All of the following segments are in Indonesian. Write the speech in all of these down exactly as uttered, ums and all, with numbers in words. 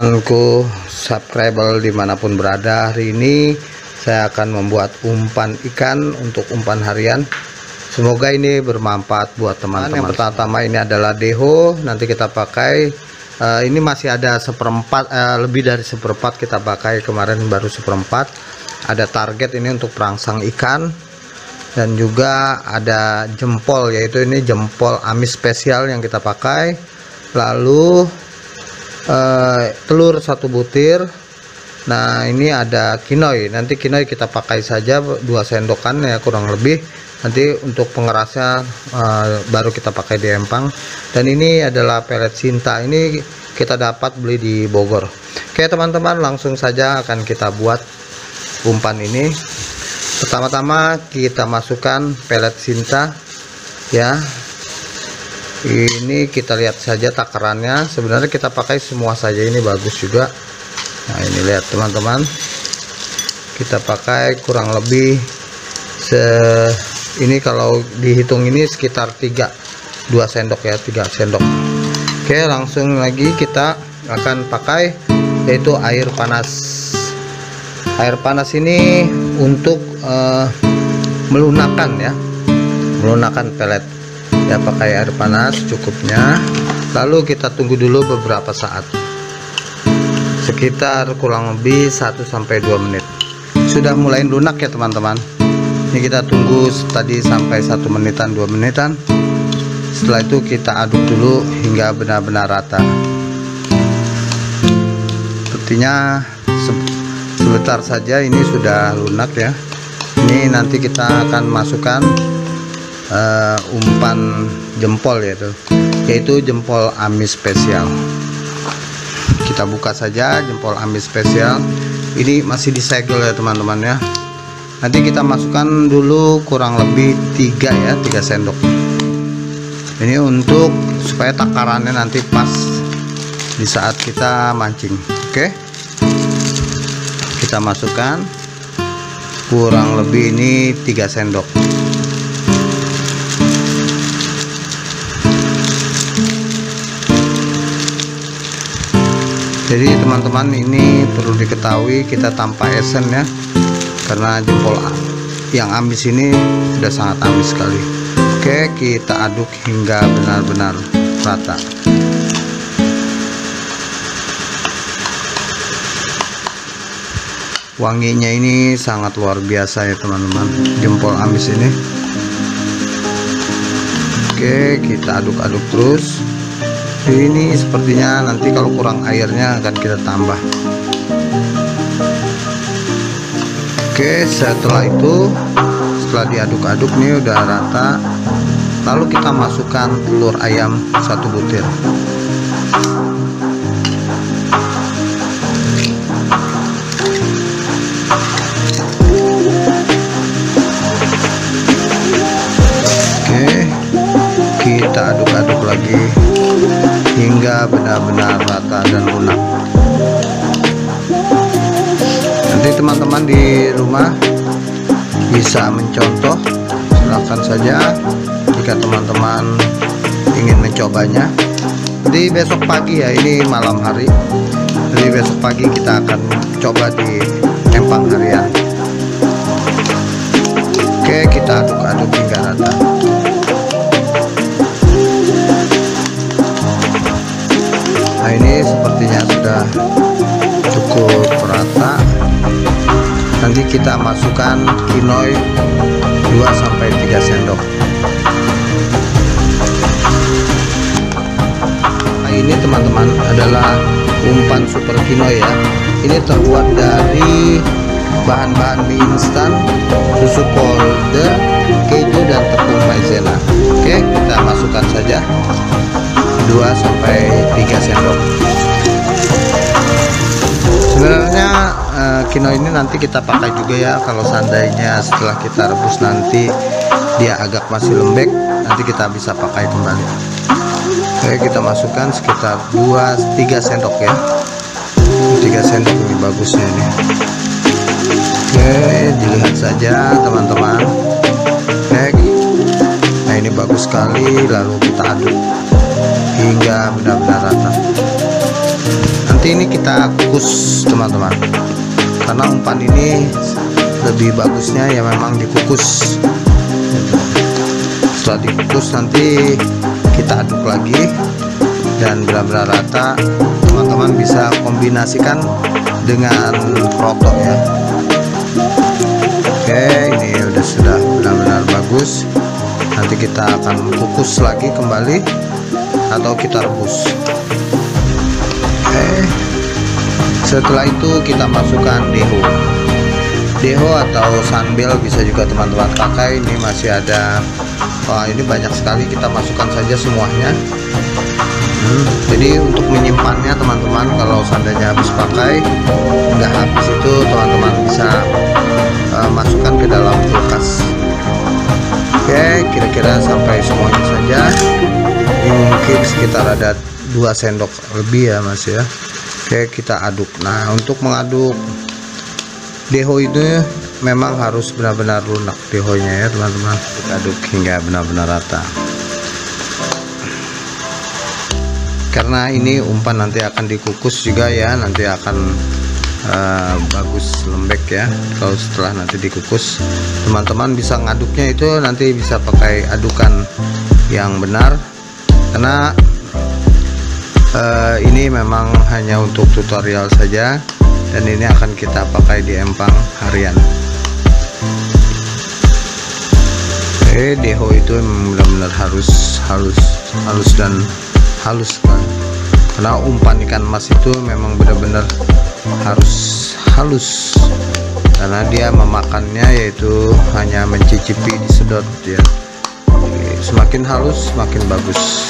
Temanku subscriber dimanapun berada, hari ini saya akan membuat umpan ikan untuk umpan harian. Semoga ini bermanfaat buat teman-teman. Yang pertama ini adalah deho, nanti kita pakai uh, ini masih ada seperempat, uh, lebih dari seperempat kita pakai, kemarin baru seperempat. Ada target ini untuk perangsang ikan, dan juga ada jempol, yaitu ini jempol amis spesial yang kita pakai. Lalu Uh, telur satu butir. Nah, ini ada kinoi, nanti kinoi kita pakai saja dua sendokan ya, kurang lebih. Nanti untuk pengerasnya uh, baru kita pakai di empang. Dan ini adalah pelet Sinta, ini kita dapat beli di Bogor. Oke teman-teman, langsung saja akan kita buat umpan ini. Pertama-tama kita masukkan pelet Sinta ya. Ini kita lihat saja takarannya, sebenarnya kita pakai semua saja, ini bagus juga. Nah, ini lihat teman-teman, kita pakai kurang lebih se ini kalau dihitung ini sekitar tiga dua sendok ya, tiga sendok. Oke, langsung lagi kita akan pakai yaitu air panas. Air panas ini untuk uh, melunakkan ya, melunakkan pelet ya, pakai air panas cukupnya. Lalu kita tunggu dulu beberapa saat, sekitar kurang lebih satu sampai dua menit. Sudah mulai lunak ya teman-teman. Ini kita tunggu tadi sampai satu menitan, dua menitan. Setelah itu kita aduk dulu hingga benar-benar rata. Sepertinya sebentar saja ini sudah lunak ya. Ini nanti kita akan masukkan Uh, umpan jempol, yaitu yaitu jempol amis spesial. Kita buka saja jempol amis spesial. Ini masih disegel ya teman-teman ya. Nanti kita masukkan dulu kurang lebih tiga ya, tiga sendok. Ini untuk supaya takarannya nanti pas di saat kita mancing. Oke, kita masukkan kurang lebih ini tiga sendok. Jadi teman-teman, ini perlu diketahui kita tanpa esen ya, karena jempol yang amis ini sudah sangat amis sekali. Oke, kita aduk hingga benar-benar rata. Wanginya ini sangat luar biasa ya teman-teman, jempol amis ini. Oke, kita aduk-aduk terus. Ini sepertinya nanti kalau kurang airnya akan kita tambah. Oke, setelah itu setelah diaduk-aduk nih udah rata, lalu kita masukkan telur ayam satu butir. Oke, kita aduk-aduk lagi hingga benar-benar rata dan lunak. Nanti teman-teman di rumah bisa mencontoh, silakan saja jika teman-teman ingin mencobanya. Jadi besok pagi ya, ini malam hari, jadi besok pagi kita akan coba di empang harian. Oke, kita aduk-aduk hingga rata. Nah, ini sepertinya sudah cukup rata. Nanti kita masukkan kinoi dua sampai tiga sendok. Nah, ini teman-teman adalah umpan super kinoi ya. Ini terbuat dari bahan-bahan mie instan, susu powder, keju, dan tepung maizena. Oke, kita masukkan saja dua sampai tiga sendok. Sebenarnya uh, kinoi ini nanti kita pakai juga ya, kalau seandainya setelah kita rebus nanti dia agak masih lembek, nanti kita bisa pakai kembali. Oke, kita masukkan sekitar dua tiga sendok ya. tiga sendok ini bagusnya ini. Oke, dilihat saja teman-teman. Oke. Nah, ini bagus sekali, lalu kita aduk hingga benar-benar rata. Nanti nanti ini kita kukus teman-teman, karena umpan ini lebih bagusnya ya memang dikukus. Setelah dikukus nanti kita aduk lagi dan benar-benar rata. Teman-teman bisa kombinasikan dengan kroto ya. Oke, ini udah sudah benar-benar bagus. Nanti kita akan kukus lagi kembali atau kita rebus. Oke, setelah itu kita masukkan deho deho atau sunbel bisa juga teman-teman pakai. Ini masih ada, wah ini banyak sekali, kita masukkan saja semuanya. hmm, jadi untuk menyimpannya teman-teman, kalau seandainya habis pakai nggak habis itu teman-teman bisa uh, masukkan ke dalam kulkas. Oke, kira-kira sampai semuanya saja. Ini mungkin sekitar ada dua sendok lebih ya mas ya. Oke, kita aduk. Nah, untuk mengaduk deho itu memang harus benar-benar lunak dehonya ya teman-teman. Kita aduk hingga benar-benar rata, karena ini umpan nanti akan dikukus juga ya, nanti akan uh, bagus lembek ya. Kalau setelah nanti dikukus, teman-teman bisa ngaduknya itu nanti bisa pakai adukan yang benar, karena uh, ini memang hanya untuk tutorial saja dan ini akan kita pakai di empang harian. Oke, deho itu benar-benar harus halus halus dan halus kan, karena umpan ikan mas itu memang benar-benar harus halus, karena dia memakannya yaitu hanya mencicipi, disedot ya. Semakin halus semakin bagus.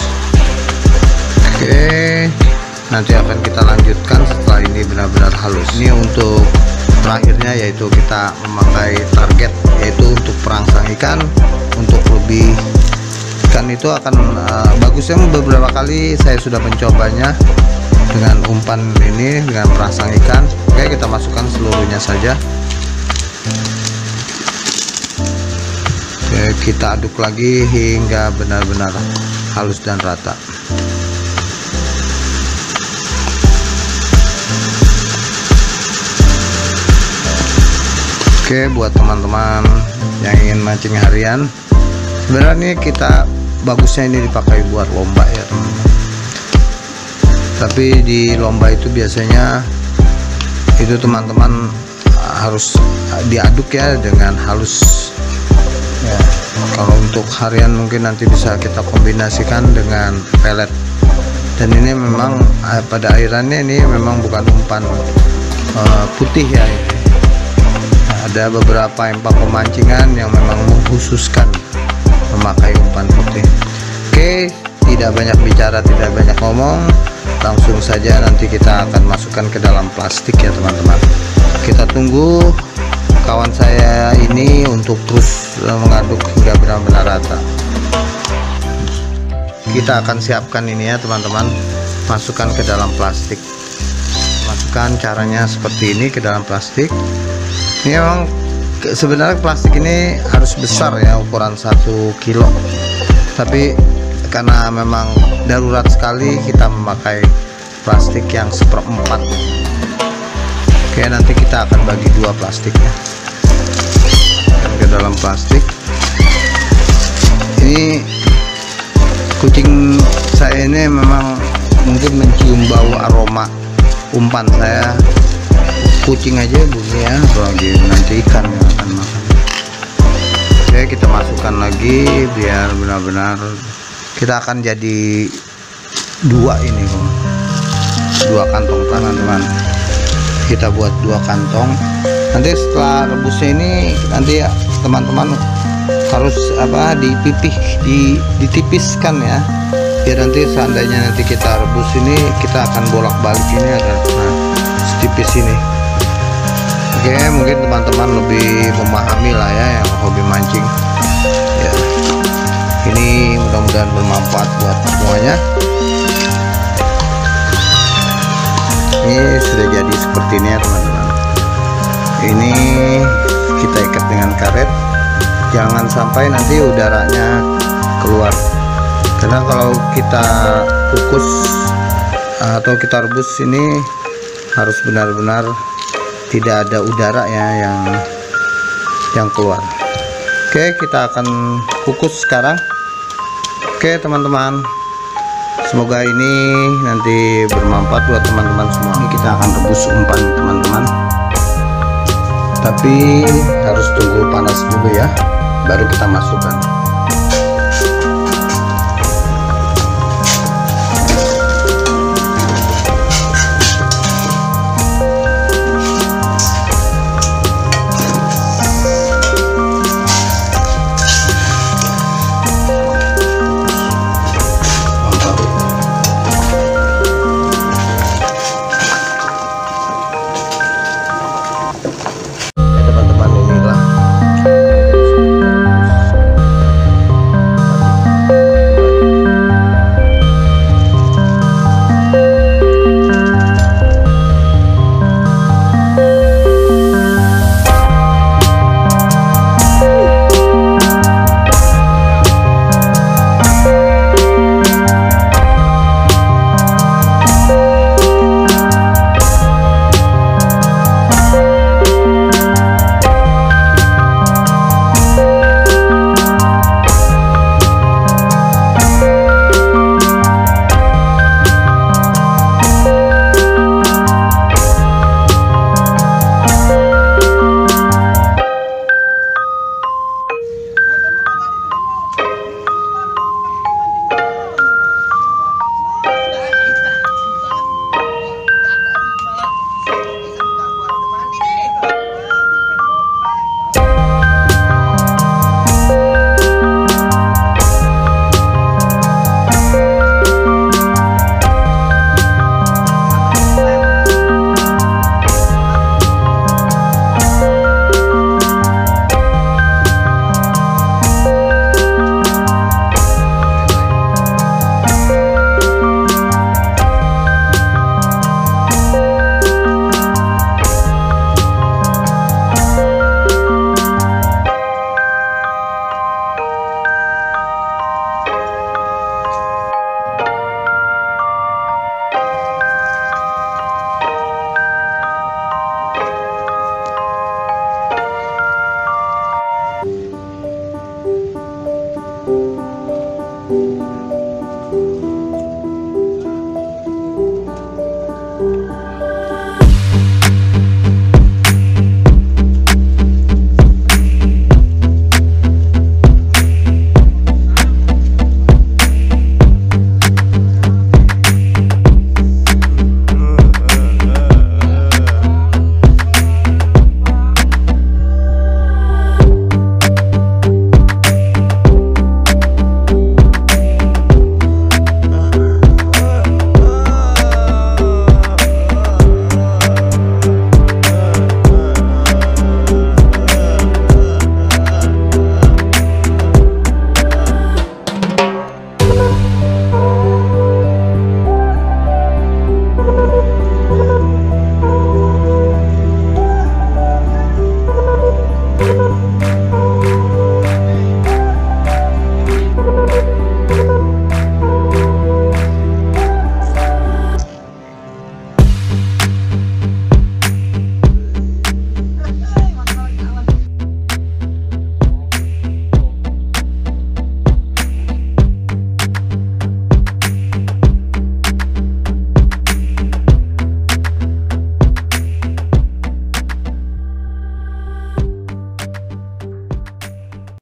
Oke, nanti akan kita lanjutkan setelah ini benar-benar halus. Ini untuk terakhirnya yaitu kita memakai target, yaitu untuk perangsang ikan. Untuk lebih ikan itu akan uh, bagusnya beberapa kali saya sudah mencobanya dengan umpan ini, dengan perangsang ikan. Oke, kita masukkan seluruhnya saja. Oke, kita aduk lagi hingga benar-benar halus dan rata. Oke, buat teman-teman yang ingin mancing harian, sebenarnya kita bagusnya ini dipakai buat lomba ya teman-teman. Tapi di lomba itu biasanya itu teman-teman harus diaduk ya dengan halus ya. Kalau untuk harian mungkin nanti bisa kita kombinasikan dengan pelet, dan ini memang eh, pada airannya ini memang bukan umpan uh, putih ya. Ada beberapa empang pemancingan yang memang mengkhususkan memakai umpan putih. Oke, tidak banyak bicara, tidak banyak ngomong, langsung saja nanti kita akan masukkan ke dalam plastik ya teman-teman. Kita tunggu kawan saya ini untuk terus mengaduk hingga benar-benar rata. Kita akan siapkan ini ya teman-teman, masukkan ke dalam plastik. Masukkan caranya seperti ini ke dalam plastik. Ini memang sebenarnya plastik ini harus besar ya, ukuran satu kilo, tapi karena memang darurat sekali kita memakai plastik yang seperempat. Oke, nanti kita akan bagi dua plastiknya ke dalam plastik. Ini kucing saya ini memang mungkin mencium bau aroma umpan saya. Kucing aja bunyi ya, apalagi nanti ikan yang akan makan. Oke, kita masukkan lagi biar benar-benar kita akan jadi dua ini, dua kantong teman-teman. Kita buat dua kantong. Nanti setelah rebusnya ini nanti ya teman-teman harus apa dipipih, di, ditipiskan ya, biar nanti seandainya nanti kita rebus ini kita akan bolak-balik ini agar nah, setipis ini. Oke, mungkin teman-teman lebih memahami lah ya yang hobi mancing ya. Ini mudah-mudahan bermanfaat buat semuanya. Ini sudah jadi seperti ini ya teman-teman. Ini kita ikat dengan karet, jangan sampai nanti udaranya keluar, karena kalau kita kukus atau kita rebus ini harus benar-benar tidak ada udara ya yang yang keluar. Oke, kita akan kukus sekarang. Oke teman-teman, semoga ini nanti bermanfaat buat teman-teman semua. Ini kita akan rebus umpan teman-teman, tapi harus tunggu panas dulu ya, baru kita masukkan.